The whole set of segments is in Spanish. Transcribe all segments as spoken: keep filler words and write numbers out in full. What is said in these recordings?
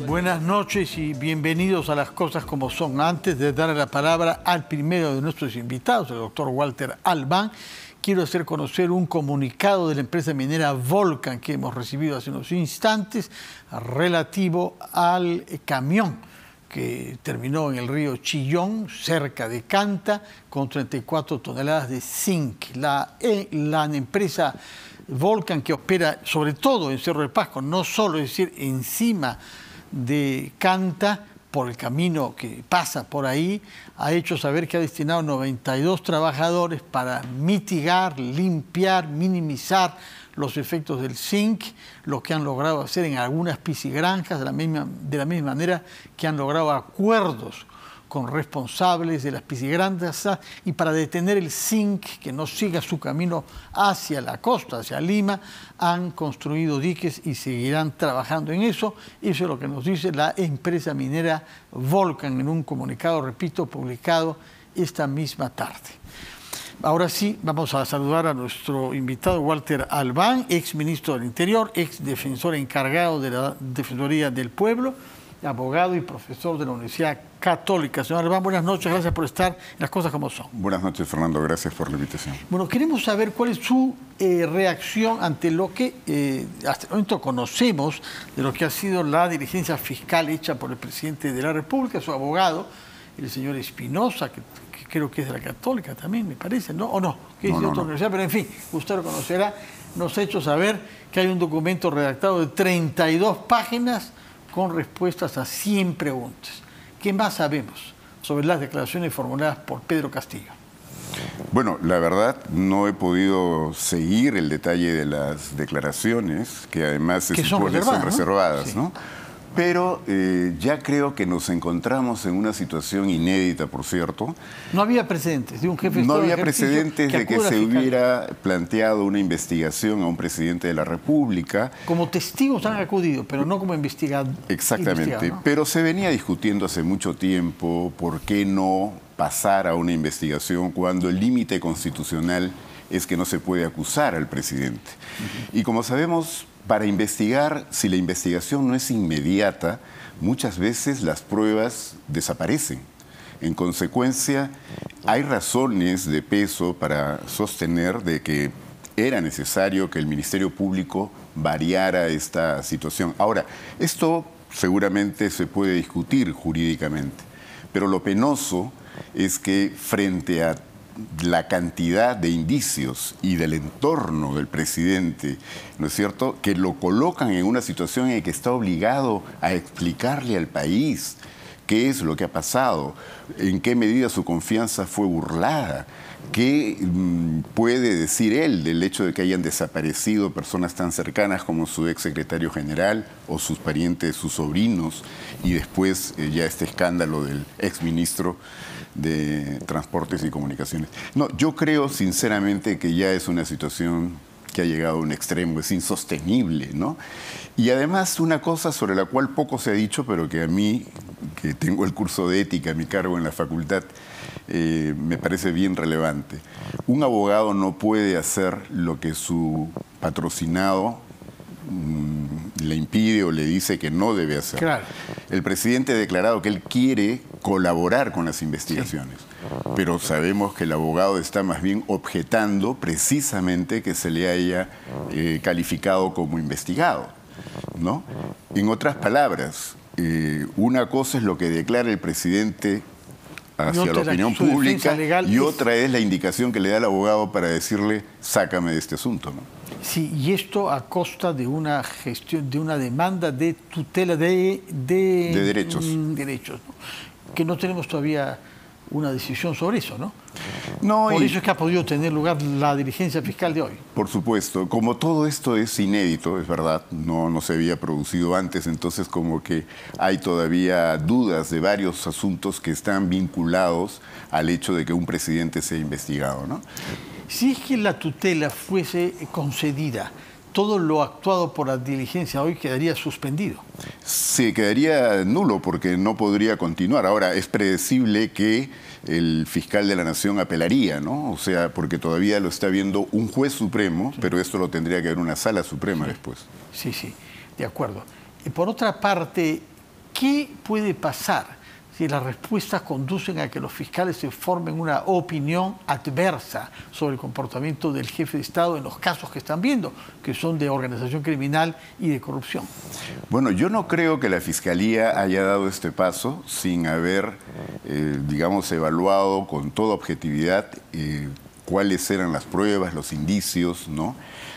Buenas noches y bienvenidos a Las Cosas Como Son. Antes de darle la palabra al primero de nuestros invitados, el doctor Walter Albán, quiero hacer conocer un comunicado de la empresa minera Volcan que hemos recibido hace unos instantes relativo al camión que terminó en el río Chillón, cerca de Canta, con treinta y cuatro toneladas de zinc. La, eh, la empresa Volcan, que opera sobre todo en Cerro de Pasco, no solo, es decir, encima de Canta, por el camino que pasa por ahí, ha hecho saber que ha destinado noventa y dos trabajadores para mitigar, limpiar, minimizar los efectos del zinc, lo que han logrado hacer en algunas piscigranjas, de la misma, de la misma manera que han logrado acuerdos con responsables de las piscigranjas y para detener el zinc que no siga su camino hacia la costa, hacia Lima, han construido diques y seguirán trabajando en eso. Eso es lo que nos dice la empresa minera Volcan en un comunicado, repito, publicado esta misma tarde. Ahora sí, vamos a saludar a nuestro invitado Walter Albán, ex ministro del Interior, ex defensor encargado de la Defensoría del Pueblo, abogado y profesor de la Universidad Católica. Señor Albán, buenas noches, gracias por estar en Las Cosas Como Son. Buenas noches, Fernando, gracias por la invitación. Bueno, queremos saber cuál es su eh, reacción ante lo que eh, hasta el momento conocemos de lo que ha sido la diligencia fiscal hecha por el presidente de la República, su abogado, el señor Espinosa, que, que creo que es de la Católica también, me parece, ¿no? ¿O no? Que es no, de no, otra no. universidad, pero en fin, usted lo conocerá. Nos ha hecho saber que hay un documento redactado de treinta y dos páginas con respuestas a cien preguntas. ¿Qué más sabemos sobre las declaraciones formuladas por Pedro Castillo? Bueno, la verdad no he podido seguir el detalle de las declaraciones, que además se que son supone reservadas, son reservadas, ¿no? Sí. ¿no? Pero eh, ya creo que nos encontramos en una situación inédita, por cierto. No había precedentes de un jefe de No Estado había de ejercicio precedentes que de que acuda a se fiscal. hubiera planteado una investigación a un presidente de la República. Como testigos han acudido, pero no como investigado. Exactamente, investigado, ¿no? Pero se venía discutiendo hace mucho tiempo por qué no pasar a una investigación cuando el límite constitucional es que no se puede acusar al presidente. Uh-huh. Y como sabemos, para investigar, si la investigación no es inmediata, muchas veces las pruebas desaparecen. En consecuencia, hay razones de peso para sostener de que era necesario que el Ministerio Público variara esta situación. Ahora, esto seguramente se puede discutir jurídicamente, pero lo penoso es que frente a la cantidad de indicios y del entorno del presidente, ¿no es cierto?, que lo colocan en una situación en la que está obligado a explicarle al país qué es lo que ha pasado, en qué medida su confianza fue burlada, qué mmm, puede decir él del hecho de que hayan desaparecido personas tan cercanas como su ex secretario general o sus parientes, sus sobrinos, y después eh, ya este escándalo del ex ministro de Transportes y Comunicaciones. No, yo creo sinceramente que ya es una situación que ha llegado a un extremo, es insostenible, ¿no? Y además una cosa sobre la cual poco se ha dicho, pero que a mí, que tengo el curso de ética a mi cargo en la facultad, eh, me parece bien relevante. Un abogado no puede hacer lo que su patrocinado mmm, le impide o le dice que no debe hacer. Claro. El presidente ha declarado que él quiere colaborar con las investigaciones, sí, pero sabemos que el abogado está más bien objetando precisamente que se le haya eh, calificado como investigado, ¿no? En otras palabras, eh, una cosa es lo que declara el presidente hacia la opinión pública y otra es la indicación que le da el abogado para decirle, sácame de este asunto, ¿no? Sí, y esto a costa de una gestión, de una demanda de tutela de, de, de derechos, mm, derechos, ¿no? Que no tenemos todavía una decisión sobre eso, ¿no? No, Por y, eso es que ha podido tener lugar la diligencia fiscal de hoy. Por supuesto, como todo esto es inédito, es verdad, no, no se había producido antes, entonces como que hay todavía dudas de varios asuntos que están vinculados al hecho de que un presidente sea investigado, ¿no? Si es que la tutela fuese concedida, todo lo actuado por la diligencia hoy quedaría suspendido. Sí, quedaría nulo porque no podría continuar. Ahora, es predecible que el fiscal de la Nación apelaría, ¿no? O sea, porque todavía lo está viendo un juez supremo, sí, pero esto lo tendría que ver una sala suprema, sí, después. Sí, sí, de acuerdo. Y por otra parte, ¿qué puede pasar si las respuestas conducen a que los fiscales se formen una opinión adversa sobre el comportamiento del jefe de Estado en los casos que están viendo, que son de organización criminal y de corrupción? Bueno, yo no creo que la Fiscalía haya dado este paso sin haber, eh, digamos, evaluado con toda objetividad eh, cuáles eran las pruebas, los indicios, ¿no?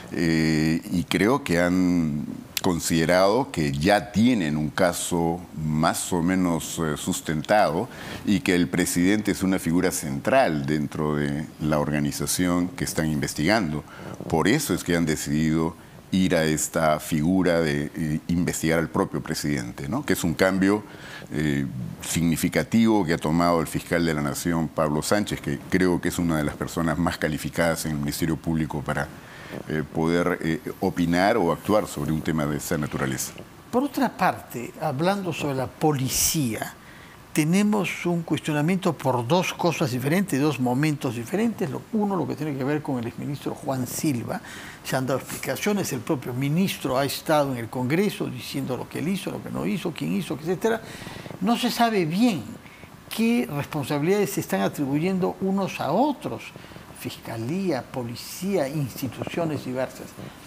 Eh, y creo que han considerado que ya tienen un caso más o menos eh, sustentado y que el presidente es una figura central dentro de la organización que están investigando. Por eso es que han decidido ir a esta figura de eh, investigar al propio presidente, ¿no? Que es un cambio eh, significativo que ha tomado el fiscal de la Nación, Pablo Sánchez, que creo que es una de las personas más calificadas en el Ministerio Público para Eh, poder eh, opinar o actuar sobre un tema de esa naturaleza. Por otra parte, hablando sobre la policía, tenemos un cuestionamiento por dos cosas diferentes, dos momentos diferentes. Uno, lo que tiene que ver con el exministro Juan Silva. Se han dado explicaciones, el propio ministro ha estado en el Congreso diciendo lo que él hizo, lo que no hizo, quién hizo, etcétera. No se sabe bien qué responsabilidades se están atribuyendo unos a otros. Fiscalía, policía, instituciones diversas.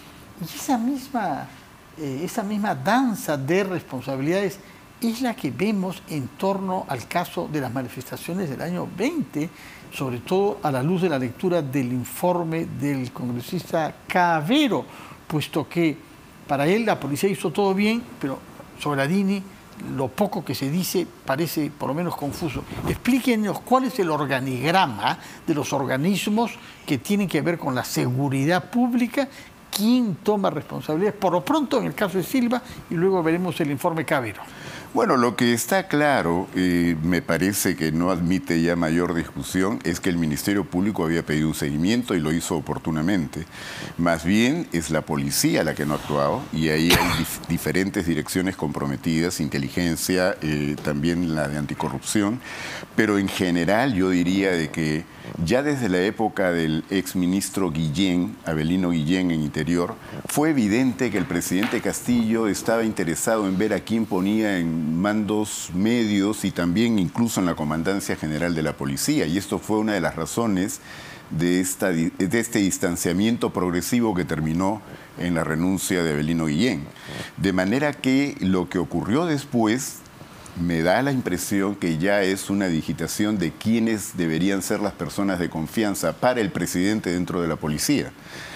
Y esa misma, eh, esa misma danza de responsabilidades es la que vemos en torno al caso de las manifestaciones del año veinte, sobre todo a la luz de la lectura del informe del congresista Cavero, puesto que para él la policía hizo todo bien, pero sobre la DINI lo poco que se dice parece por lo menos confuso. Explíquenos cuál es el organigrama de los organismos que tienen que ver con la seguridad pública, quién toma responsabilidades, por lo pronto en el caso de Silva, y luego veremos el informe Cavero. Bueno, lo que está claro, eh, me parece que no admite ya mayor discusión, es que el Ministerio Público había pedido un seguimiento y lo hizo oportunamente. Más bien es la policía la que no ha actuado y ahí hay dif diferentes direcciones comprometidas, inteligencia, eh, también la de anticorrupción, pero en general yo diría de que ya desde la época del exministro Guillén, Avelino Guillén en Interior, fue evidente que el presidente Castillo estaba interesado en ver a quién ponía en mandos medios y también incluso en la Comandancia General de la Policía. Y esto fue una de las razones de, esta, de este distanciamiento progresivo que terminó en la renuncia de Avelino Guillén. De manera que lo que ocurrió después me da la impresión que ya es una digitación de quiénes deberían ser las personas de confianza para el presidente dentro de la policía.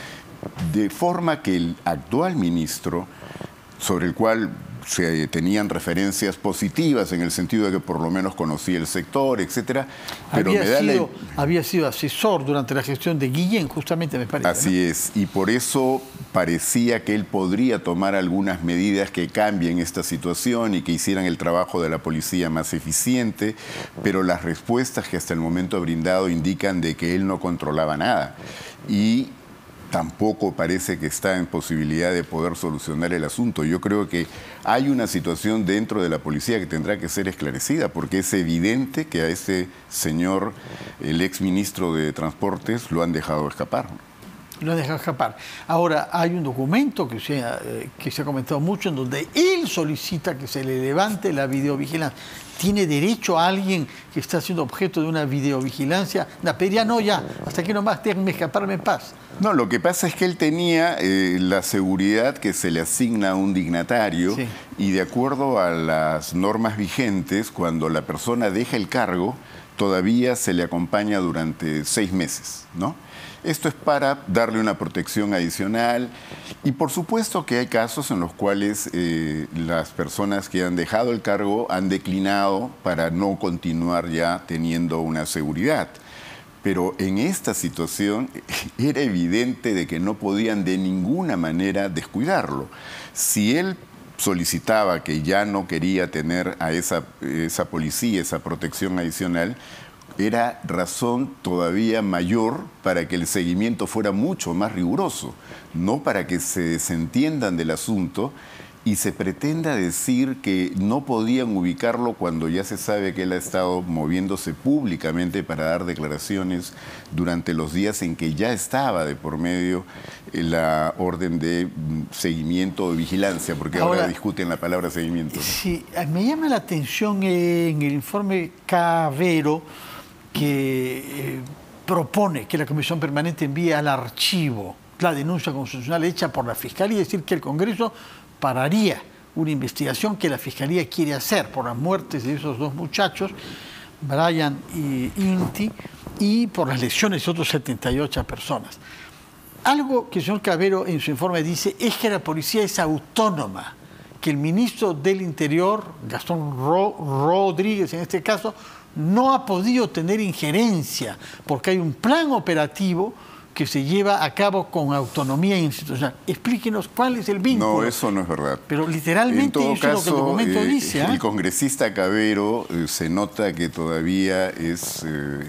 De forma que el actual ministro, sobre el cual se tenían referencias positivas en el sentido de que por lo menos conocía el sector, etcétera, pero había, me da sido, la... había sido asesor durante la gestión de Guillén, justamente, me parece. Así, ¿no? Es, y por eso parecía que él podría tomar algunas medidas que cambien esta situación y que hicieran el trabajo de la policía más eficiente, pero las respuestas que hasta el momento ha brindado indican de que él no controlaba nada. Y tampoco parece que está en posibilidad de poder solucionar el asunto. Yo creo que hay una situación dentro de la policía que tendrá que ser esclarecida, porque es evidente que a ese señor, el exministro de Transportes, lo han dejado escapar. Lo han dejado escapar. Ahora, hay un documento que se, ha, eh, que se ha comentado mucho en donde él solicita que se le levante la videovigilancia. ¿Tiene derecho a alguien que está siendo objeto de una videovigilancia? La pediría, no, ya, hasta aquí nomás, déjenme escaparme en paz. No, lo que pasa es que él tenía eh, la seguridad que se le asigna a un dignatario, sí, y de acuerdo a las normas vigentes, cuando la persona deja el cargo, todavía se le acompaña durante seis meses, ¿no? Esto es para darle una protección adicional y por supuesto que hay casos en los cuales eh, las personas que han dejado el cargo han declinado para no continuar ya teniendo una seguridad. Pero en esta situación era evidente de que no podían de ninguna manera descuidarlo. Si él solicitaba que ya no quería tener a esa, esa policía, esa protección adicional, era razón todavía mayor para que el seguimiento fuera mucho más riguroso, no para que se desentiendan del asunto y se pretenda decir que no podían ubicarlo cuando ya se sabe que él ha estado moviéndose públicamente para dar declaraciones durante los días en que ya estaba de por medio la orden de seguimiento o vigilancia, porque ahora, ahora discuten la palabra seguimiento. Sí, me llama la atención en el informe Cavero que eh, propone que la Comisión Permanente envíe al archivo la denuncia constitucional hecha por la Fiscalía, es decir, que el Congreso pararía una investigación que la Fiscalía quiere hacer por las muertes de esos dos muchachos, Brian y Inti, y por las lesiones de otras setenta y ocho personas. Algo que el señor Cavero en su informe dice es que la policía es autónoma, que el ministro del Interior, Gastón Ro Rodríguez en este caso, no ha podido tener injerencia porque hay un plan operativo que se lleva a cabo con autonomía institucional. Explíquenos cuál es el vínculo. No, eso no es verdad. Pero literalmente eso caso, es lo que el documento eh, dice. ¿eh? El congresista Cavero eh, se nota que todavía es eh,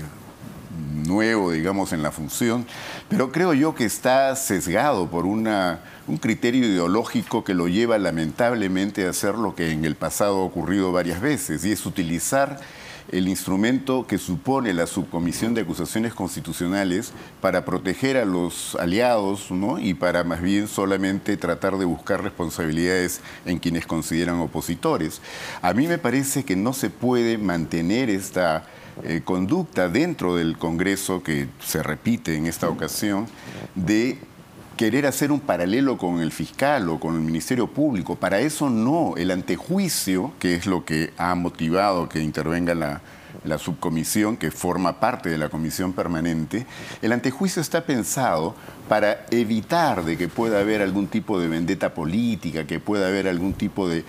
nuevo, digamos, en la función, pero creo yo que está sesgado por una, un criterio ideológico que lo lleva lamentablemente a hacer lo que en el pasado ha ocurrido varias veces, y es utilizar el instrumento que supone la Subcomisión de Acusaciones Constitucionales para proteger a los aliados, ¿no? Y para más bien solamente tratar de buscar responsabilidades en quienes consideran opositores. A mí me parece que no se puede mantener esta eh, conducta dentro del Congreso, que se repite en esta ocasión, de querer hacer un paralelo con el fiscal o con el Ministerio Público. Para eso no, el antejuicio, que es lo que ha motivado que intervenga la, la subcomisión, que forma parte de la comisión permanente, el antejuicio está pensado para evitar de que pueda haber algún tipo de vendetta política, que pueda haber algún tipo de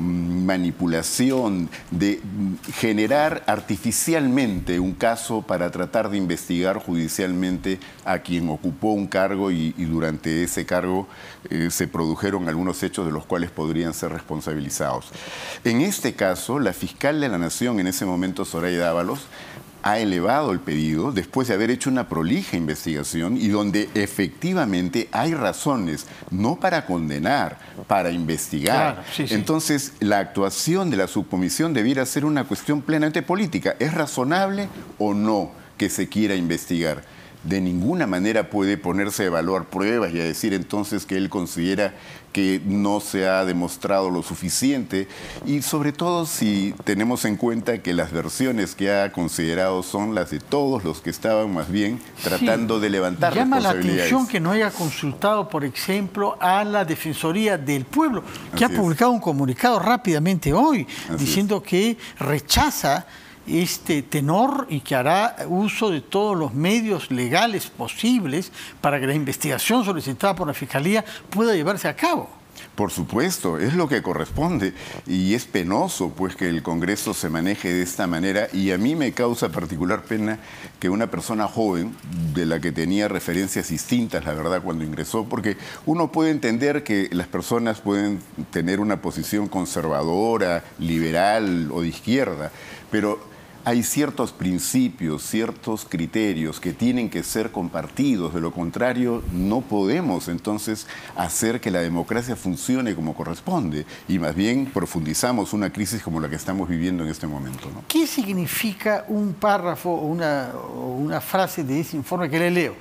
manipulación, de generar artificialmente un caso para tratar de investigar judicialmente a quien ocupó un cargo y, y durante ese cargo eh, se produjeron algunos hechos de los cuales podrían ser responsabilizados. En este caso, la fiscal de la Nación, en ese momento Zoraida Ábalos, ha elevado el pedido después de haber hecho una prolija investigación y donde efectivamente hay razones, no para condenar, para investigar. Claro, sí, sí. Entonces, la actuación de la subcomisión debiera ser una cuestión plenamente política. ¿Es razonable o no que se quiera investigar? De ninguna manera puede ponerse a evaluar pruebas y a decir entonces que él considera que no se ha demostrado lo suficiente, y sobre todo si tenemos en cuenta que las versiones que ha considerado son las de todos los que estaban más bien tratando sí, de levantar llama responsabilidades. La atención que no haya consultado, por ejemplo, a la Defensoría del Pueblo, que Así ha publicado es. un comunicado rápidamente hoy, Así diciendo es. que rechaza este tenor y que hará uso de todos los medios legales posibles para que la investigación solicitada por la Fiscalía pueda llevarse a cabo. Por supuesto, es lo que corresponde, y es penoso pues que el Congreso se maneje de esta manera, y a mí me causa particular pena que una persona joven, de la que tenía referencias distintas, la verdad, cuando ingresó, porque uno puede entender que las personas pueden tener una posición conservadora, liberal o de izquierda, pero hay ciertos principios, ciertos criterios que tienen que ser compartidos. De lo contrario, no podemos entonces hacer que la democracia funcione como corresponde, y más bien profundizamos una crisis como la que estamos viviendo en este momento, ¿no? ¿Qué significa un párrafo o una, o una frase de ese informe que le leo?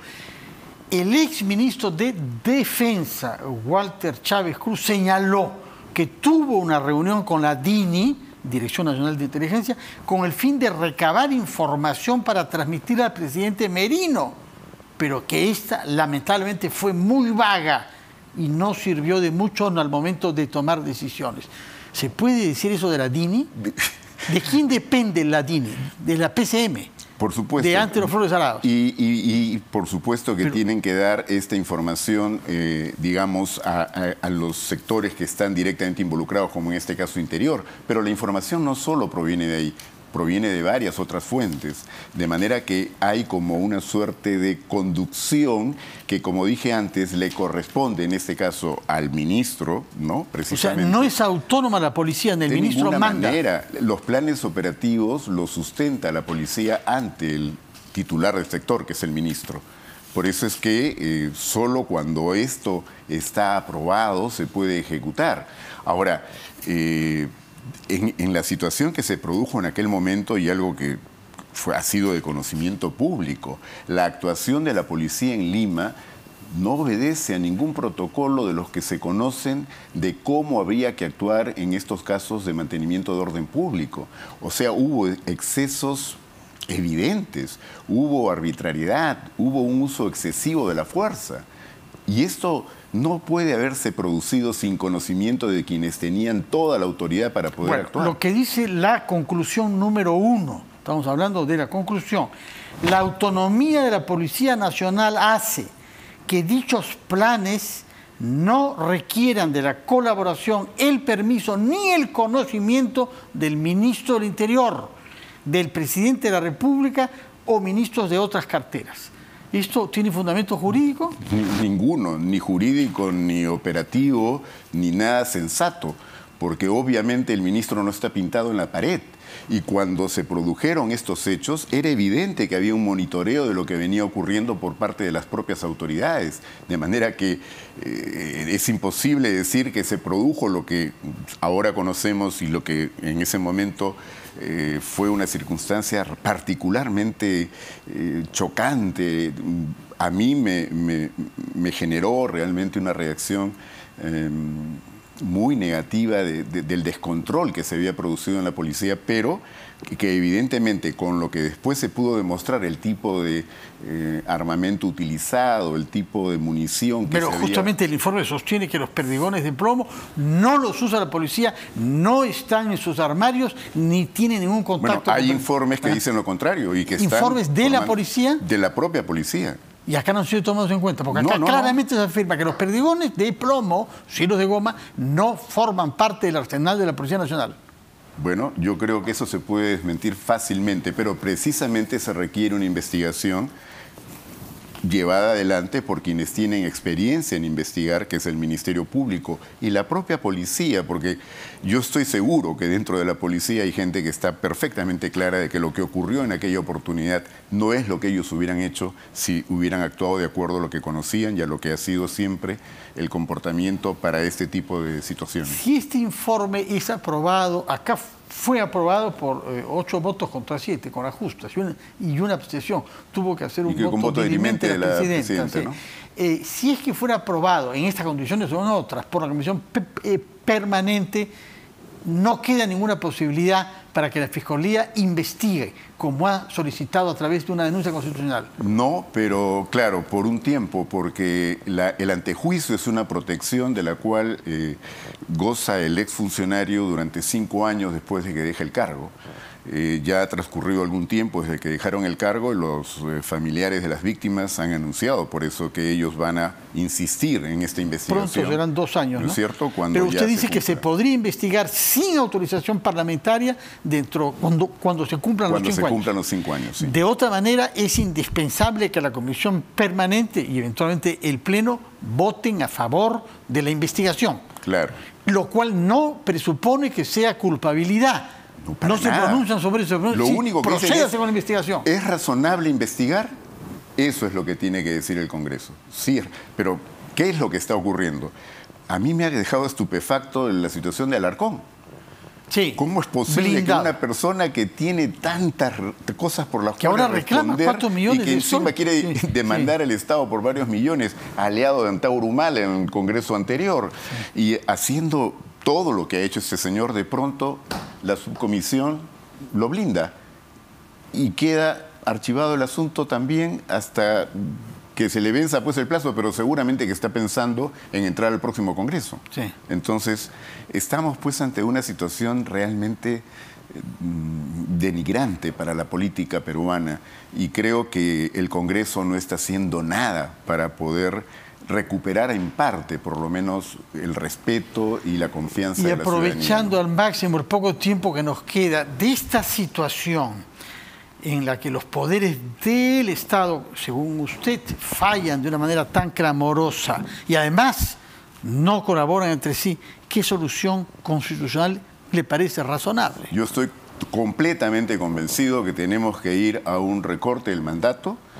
El exministro de Defensa, Walter Chávez Cruz, señaló que tuvo una reunión con la DINI, Dirección Nacional de Inteligencia, con el fin de recabar información para transmitir al presidente Merino, pero que esta lamentablemente fue muy vaga y no sirvió de mucho al momento de tomar decisiones. ¿Se puede decir eso de la DINI? ¿De quién depende la DINI? De la P C M. Por supuesto. De ante los Flores Salados. Y, y, y por supuesto que Pero, tienen que dar esta información, eh, digamos, a, a, a los sectores que están directamente involucrados, como en este caso Interior. Pero la información no solo proviene de ahí, proviene de varias otras fuentes, de manera que hay como una suerte de conducción que, como dije antes, le corresponde en este caso al ministro, ¿no? Precisamente. O sea, no es autónoma la policía, ni el de ministro manda. De ninguna manera. Los planes operativos los sustenta la policía ante el titular del sector, que es el ministro. Por eso es que eh, solo cuando esto está aprobado se puede ejecutar. Ahora, eh, en, en la situación que se produjo en aquel momento y algo que fue, ha sido de conocimiento público, la actuación de la policía en Lima no obedece a ningún protocolo de los que se conocen de cómo habría que actuar en estos casos de mantenimiento de orden público. O sea, hubo excesos evidentes, hubo arbitrariedad, hubo un uso excesivo de la fuerza. Y esto no puede haberse producido sin conocimiento de quienes tenían toda la autoridad para poder bueno, actuar. Lo que dice la conclusión número uno, estamos hablando de la conclusión, la autonomía de la Policía Nacional hace que dichos planes no requieran de la colaboración, el permiso ni el conocimiento del ministro del Interior, del presidente de la República o ministros de otras carteras. ¿Esto tiene fundamento jurídico? Ninguno, ni jurídico, ni operativo, ni nada sensato, porque obviamente el ministro no está pintado en la pared. Y cuando se produjeron estos hechos, era evidente que había un monitoreo de lo que venía ocurriendo por parte de las propias autoridades. De manera que eh, es imposible decir que se produjo lo que ahora conocemos y lo que en ese momento eh, fue una circunstancia particularmente eh, chocante. A mí me, me, me generó realmente una reacción eh, muy negativa de, de, del descontrol que se había producido en la policía, pero que, que evidentemente con lo que después se pudo demostrar, el tipo de eh, armamento utilizado, el tipo de munición que pero se justamente había... el informe sostiene que los perdigones de plomo no los usa la policía, no están en sus armarios, ni tienen ningún contacto. Bueno, hay con... informes que dicen lo contrario y que están ¿Informes de la policía? De la propia policía. Y acá no han sido tomados en cuenta, porque acá no, no, claramente no. se afirma que los perdigones de plomo, silos de goma, no forman parte del arsenal de la Policía Nacional. Bueno, yo creo que eso se puede desmentir fácilmente, pero precisamente se requiere una investigación llevada adelante por quienes tienen experiencia en investigar, que es el Ministerio Público y la propia policía, porque yo estoy seguro que dentro de la policía hay gente que está perfectamente clara de que lo que ocurrió en aquella oportunidad no es lo que ellos hubieran hecho si hubieran actuado de acuerdo a lo que conocían y a lo que ha sido siempre el comportamiento para este tipo de situaciones. Si este informe es aprobado, acá fue aprobado por eh, ocho votos contra siete, con ajustes y una, y una abstención. Tuvo que hacer un voto, voto dirimente de la, de la presidenta. presidenta ¿no? eh, si es que fuera aprobado en estas condiciones o en otras por la Comisión eh, Permanente, no queda ninguna posibilidad para que la Fiscalía investigue, como ha solicitado a través de una denuncia constitucional. No, pero claro, por un tiempo, porque la, el antejuicio es una protección de la cual eh, goza el exfuncionario durante cinco años después de que deja el cargo. Eh, ya ha transcurrido algún tiempo desde que dejaron el cargo y los eh, familiares de las víctimas han anunciado por eso que ellos van a insistir en esta investigación. Pronto serán dos años, ¿no? ¿No es cierto? Cuando Pero usted ya dice se que se podría investigar sin autorización parlamentaria dentro cuando, cuando se cumplan cuando los cinco se años. cumplan los cinco años, sí. De otra manera, es indispensable que la Comisión Permanente y eventualmente el Pleno voten a favor de la investigación. Claro. Lo cual no presupone que sea culpabilidad. No, no se nada. pronuncian sobre eso. Lo sí, único que procédase es, con la investigación. ¿Es razonable investigar? Eso es lo que tiene que decir el Congreso. Sí, pero ¿qué es lo que está ocurriendo? A mí me ha dejado estupefacto la situación de Alarcón. Sí, ¿Cómo es posible blindado. que una persona que tiene tantas cosas por las que cuales ahora reclama cuatro millones y que de encima soles? quiere Sí, demandar sí. al Estado por varios millones, aliado de Antauro Humala en el Congreso anterior, sí. Y haciendo todo lo que ha hecho este señor, de pronto la subcomisión lo blinda y queda archivado el asunto también hasta que se le venza pues el plazo, pero seguramente que está pensando en entrar al próximo Congreso. Sí. Entonces, estamos pues ante una situación realmente eh, denigrante para la política peruana y creo que el Congreso no está haciendo nada para poder recuperar en parte, por lo menos, el respeto y la confianza y de la ciudadanía. Y aprovechando al máximo el poco tiempo que nos queda de esta situación en la que los poderes del Estado, según usted, fallan de una manera tan clamorosa y además no colaboran entre sí, ¿qué solución constitucional le parece razonable? Yo estoy completamente convencido que tenemos que ir a un recorte del mandato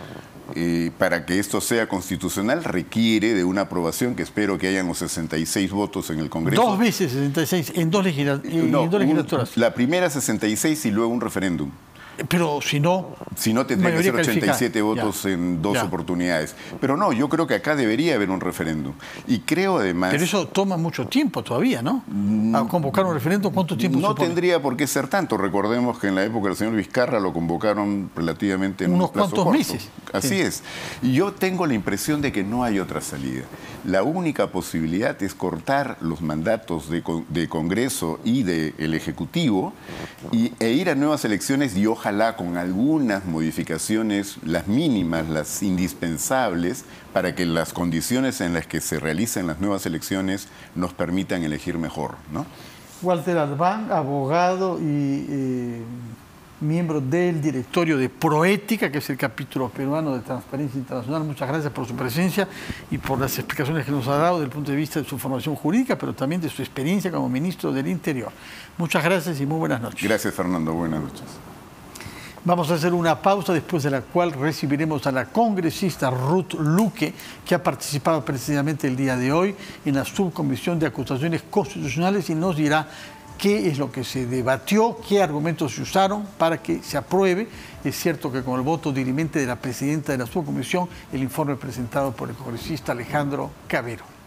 eh, para que esto sea constitucional requiere de una aprobación que espero que hayan los sesenta y seis votos en el Congreso. Dos veces sesenta y seis en dos, legisla no, en dos legislaturas. Un, la primera sesenta y seis y luego un referéndum. Pero si no... Si no, tendría que ser ochenta y siete votos ya, en dos ya. oportunidades. Pero no, yo creo que acá debería haber un referéndum. Y creo además... Pero eso toma mucho tiempo todavía, ¿no? A convocar un referéndum, ¿cuánto tiempo No supone? tendría por qué ser tanto. Recordemos que en la época del señor Vizcarra lo convocaron relativamente en unos un plazo cuantos corto. meses. Así sí. es. Y yo tengo la impresión de que no hay otra salida. La única posibilidad es cortar los mandatos de, de Congreso y del Ejecutivo y, e ir a nuevas elecciones y ojalá con algunas modificaciones, las mínimas, las indispensables, para que las condiciones en las que se realicen las nuevas elecciones nos permitan elegir mejor, ¿no? Walter Albán, abogado y eh, miembro del directorio de Proética, que es el capítulo peruano de Transparencia Internacional. Muchas gracias por su presencia y por las explicaciones que nos ha dado desde el punto de vista de su formación jurídica, pero también de su experiencia como ministro del Interior. Muchas gracias y muy buenas noches. Gracias, Fernando. Buenas noches. Vamos a hacer una pausa, después de la cual recibiremos a la congresista Ruth Luque, que ha participado precisamente el día de hoy en la subcomisión de acusaciones constitucionales y nos dirá qué es lo que se debatió, qué argumentos se usaron para que se apruebe. Es cierto que con el voto dirimente de la presidenta de la subcomisión, el informe presentado por el congresista Alejandro Cabero.